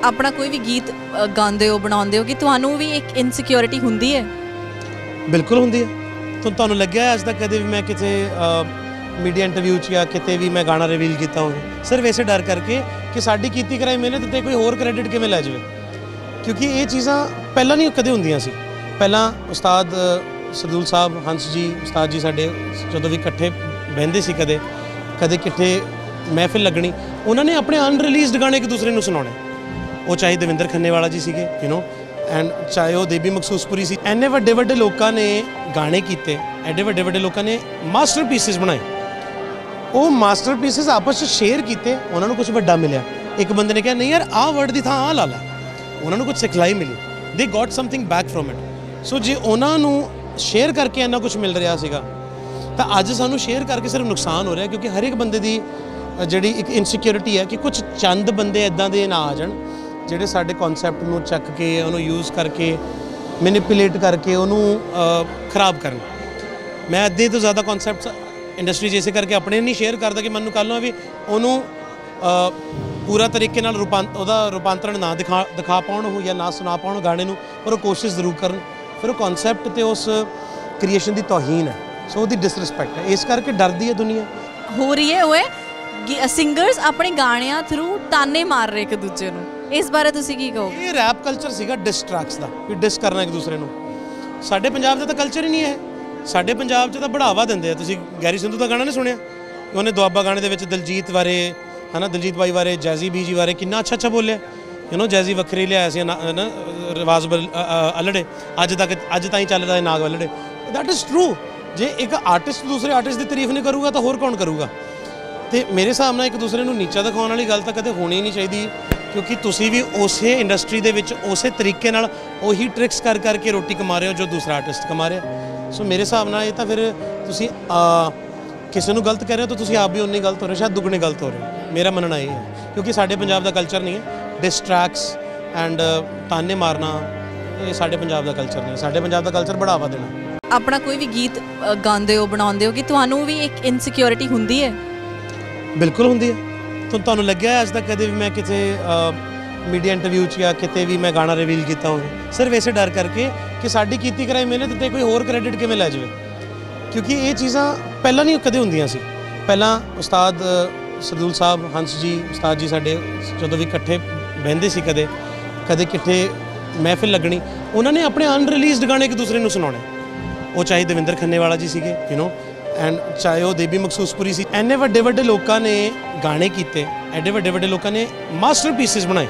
अपना कोई भी गीत गाते हो बनाते हो कि तुहानू भी एक इनसिक्योरिटी होंदी है? बिल्कुल होंदी है। तो तुहानू लग्या अज तक कदे भी मैं किसी मीडिया इंटरव्यू च या किते भी मैं गाना रिवील किया हो सिर्फ इसे डर करके कि साडी कीती कराई मेहनत ते कोई होर क्रेडिट किवें लै जाए, क्योंकि ये चीज़ां पहलां नहीं कदे होंदियां सी। पहलां उस्ताद सरदूल साहब हंस जी उस्ताद जी साडे जदों भी इकट्ठे बहिंदे सी कदे कदे इकट्ठे महफिल लगनी, उन्होंने अपने अनरिलीज़ड गाने एक दूसरे को सुनाने, वो चाहे दविंदर खन्नेवाला जी सीगे एंड चाहे वो देवी मखसूसपुरी सी। इन्ने वड्डे वड्डे लोगों ने गाने किए, एडे वड्डे वड्डे लोगों ने मास्टर पीसिस बनाए, वो मास्टर पीसिस आपस में शेयर किए, उन्होंने कुछ वड्डा मिले। एक बंदे ने कहा नहीं यार आ वर्ड की थां आ ला ला, उन्होंने कुछ सिखलाई मिली, they got something back from it. So जे उन्होंने शेयर करके इन्ना कुछ मिल रहा सीगा तो अज सानू शेयर करके सिर्फ नुकसान हो रहा, क्योंकि हर एक बंदे की जिहड़ी एक इनसिक्योरिटी है कि कुछ चंद बंदे इदां दे ना आ जाण जिहड़े साडे कॉन्सैप्ट नूं चक के उन्होंने यूज़ करके मैनिपुलेट करके उन्होंने खराब करन। मैं अद्धे तो ज़्यादा कॉन्सैप्ट इंडस्ट्री इसे करके अपने नहीं शेयर करता कि मैं कल भी उन्होंने पूरा तरीके नाल रूपांतरण ना दिखा पाउण हो या ना सुना पाउण गाने नूं, पर वो कोशिश जरूर करन, फिर वो कॉन्सैप्ट तो उस क्रिएशन की तौहीन है, सो वो डिसरिस्पैक्ट है, इस करके डरदी है दुनिया। हो रही है वो सिंगर्स अपने गाणियां थ्रू ताने मार रहे एक दूजे नूं, इस बारे तुसीं की कहोगे? ये रैप कल्चर सीगा डिस ट्रैक्स दा, कि डिस करना एक दूसरे नूं। साडे पंजाब दा तां कल्चर ही नहीं है, साडे पंजाब च तां बढ़ावा दिंदे आ। तुसीं गैरी संधू दा गाना नहीं सुनिया? उन्हें दुआबा गाने दे विच दिलजीत बारे है ना, दिलजीत भाई बारे, जैजी बी जी बारे कितना अच्छा अच्छा बोलिया। जैजी वक्खरी लिया सी ना रिवाज अलड़े, अज ताईं चल रहा है नाग अलड़े। That is true. जे एक आर्टिस्ट दूसरे आर्टिस्ट की तारीफ नहीं करूगा तो होर कौन करूगा? तो मेरे हिसाब नाल एक दूसरे को नीचा दिखाने वाली गल तो कदे होनी नहीं चाहिए, क्योंकि तुसी भी उस इंडस्ट्री दे विच उस तरीके नाल उही ट्रिक्स कर करके रोटी कमा रहे हो जो दूसरा आर्टिस्ट कमा रहा। सो मेरे हिसाब नाल ये तो फिर तुसी किसी को गलत कह रहे हो तो तुसी आप भी उन्नी गलत हो रहे हो, शायद दुगने गलत हो रहे हो। मेरा मनना ये है, क्योंकि साडे पंजाब का कल्चर नहीं है डिस ट्रैक्स एंड ताने मारना, ये साडे पंजाब का कल्चर नहीं है। साडे पंजाब का कल्चर बढ़ावा देना। अपना कोई भी गीत गाते हो बनाते हो कि तुहानू भी एक इनसिक्योरिटी होंदी है? बिल्कुल होंदी है। तो तुहानू लग्या अज तक कदे भी मैं किसी मीडिया इंटरव्यू च या किते भी मैं गाना रिवील किया हो सिर्फ इसे डर करके कि साडी कीती कराई मेहनत ते कोई होर क्रेडिट किवें लै जाए, क्योंकि ये चीज़ां पहलां नहीं कदे होंदियां सी। पहलां उस्ताद सरदूल साहब हंस जी उस्ताद जी साडे जदों भी इकट्ठे बहिंदे सी कदे इकट्ठे महफिल लगनी, उन्होंने अपने अनरिलीज़ड गाने एक दूसरे को सुनाने, वो चाहे दविंदर खन्नेवाला जी सीगे एंड चाहे वो देवी मखसूसपुरी सी। इन्ने वड्डे वड्डे लोगों ने गाने किए, एडे वड्डे वड्डे लोगों ने मास्टर पीसिस बनाए,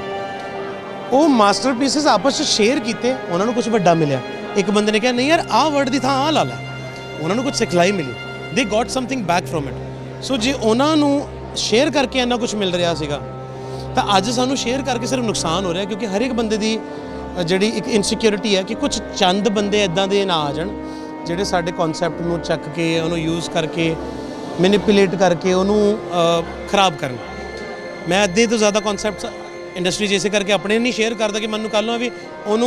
वो मास्टर पीसिस आपस में शेयर किए, उन्होंने कुछ वड्डा मिले। एक बंदे ने कहा नहीं यार आ वर्ड की थां आ ला ला, उन्होंने कुछ सिखलाई मिली, they got something back from it. So जे उन्होंने शेयर करके इन्ना कुछ मिल रहा सीगा तो अज सानू शेयर करके सिर्फ नुकसान हो रहा, क्योंकि हर एक बंदे की जिहड़ी एक इनसिक्योरिटी है कि कुछ चंद बंदे इदां दे ना आ जाण जिहड़े साडे कॉन्सैप्ट नूं चक के उन्होंने यूज़ करके मैनिपुलेट करके उन्होंने खराब करन। मैं अद्धे तो ज़्यादा कॉन्सैप्ट इंडस्ट्री इसे करके अपने नहीं शेयर करता कि मैं कल भी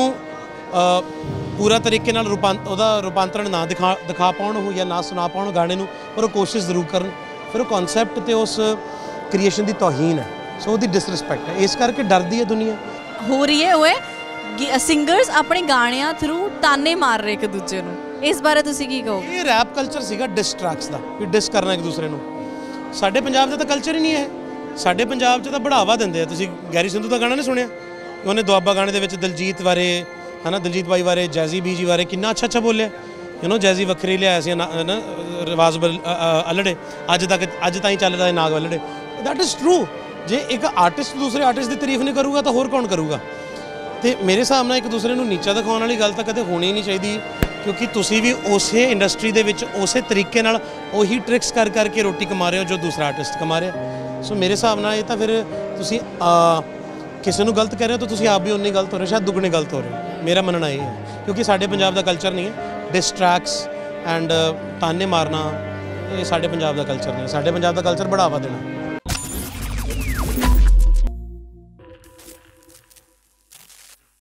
उन्होंने पूरा तरीके नाल रूपांतरण ना दिखा पाउण हो या ना सुना पाउण गाने नूं, पर वो कोशिश जरूर करन, फिर वो कॉन्सैप्ट तो उस क्रिएशन की तौहीन है, सो वो डिसरिस्पैक्ट है, इस करके डरदी है दुनिया। हो रही है वो सिंगर्स अपने गाणियां थ्रू ताने मार रहे एक दूजे नूं, इस बारे तुसीं की कहोगे? ये रैप कल्चर सीगा डिस ट्रैक्स दा, कि डिस करना एक दूसरे को। साडे पंजाब दा तां कल्चर ही नहीं है, साडे पंजाब च तां बढ़ावा दिंदे आ। तुसीं गैरी संधू दा गाना नहीं सुनिया? उन्हें दुआबा गाने दे विच दिलजीत बारे है ना, दिलजीत भाई बारे, जैजी बी जी बारे कितना अच्छा अच्छा बोलिया। जैजी वक्खरी लिया सी ना रिवाज अलड़े, अज ताईं चल रहा है नाग अलड़े। That is true. जे एक आर्टिस्ट दूसरे आर्टिस्ट की तारीफ नहीं करूगा तो होर कौन करूगा? तो मेरे हिसाब नाल एक दूसरे को नीचा दिखाने वाली गल तो कदे होनी नहीं चाहिए, क्योंकि तुसी भी उस इंडस्ट्री दे विच उस तरीके नाल उही ट्रिक्स कर करके रोटी कमा रहे हो जो दूसरा आर्टिस्ट कमा रहा। सो मेरे हिसाब नाल ये तो फिर तुसी किसी को गलत कह रहे हो तो तुसी आप भी उन्नी गलत हो रहे हो, शायद दुगने गलत हो रहे हो। मेरा मनना ये है, क्योंकि साडे पंजाब का कल्चर नहीं है डिस ट्रैक्स एंड ताने मारना, ये साडे पंजाब का कल्चर नहीं है। साडे पंजाब का कल्चर बढ़ावा देना।